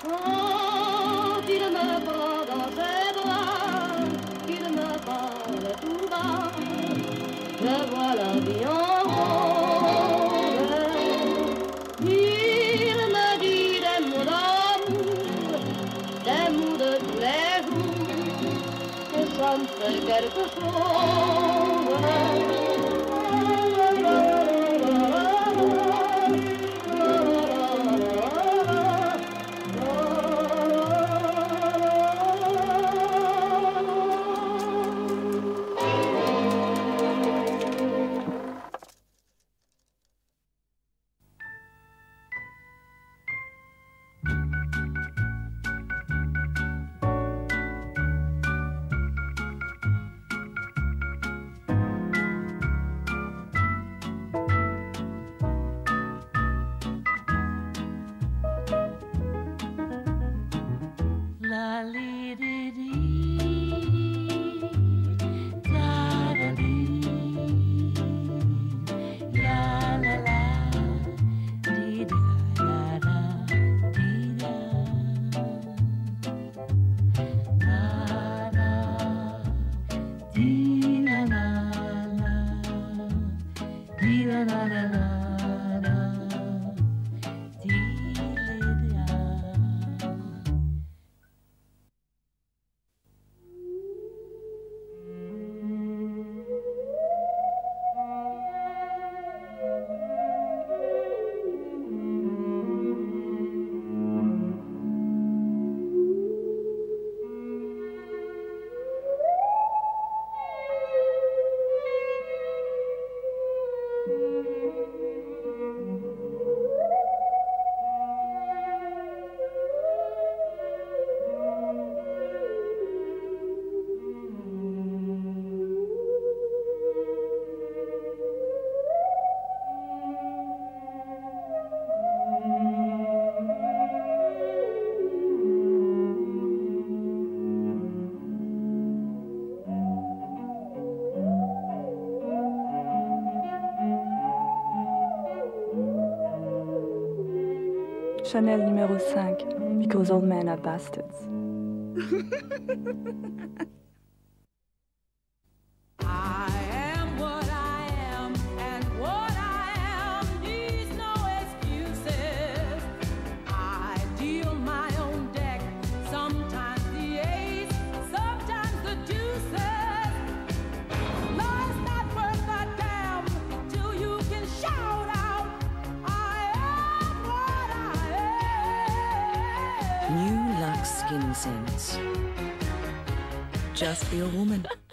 Quand il me prend dans ses bras, qu'il me parle tout bas, je vois la vie en rose. Il me dit des mots d'amour, des mots de tous les jours, et ça me fait quelque chose. Chanel numéro 5, because old men are bastards. New Lux Skin Scents. Just for your woman.